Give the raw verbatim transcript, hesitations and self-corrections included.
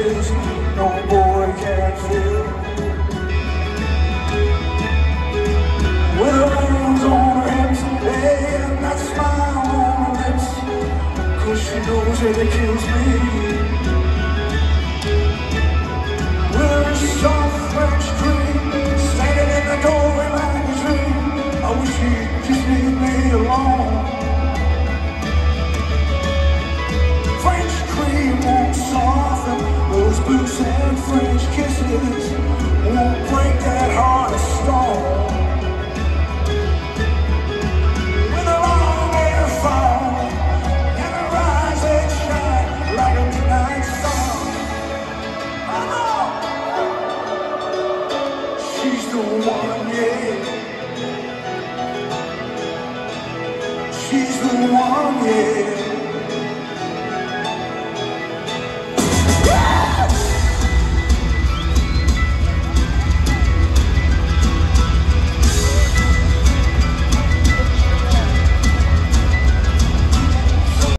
kisses no boy can feel. With her hands on her hips, and that smile on her lips, 'cause she knows that it kills me. With a soft French cream, standing in the doorway like a dream, I wish she'd just leave me alone. French cream won't soften those boots, and French kisses won't break that heart of stone. With her long hair fall and her eyes that shine like a midnight star, I know she's the one, yeah. She's the one, yeah.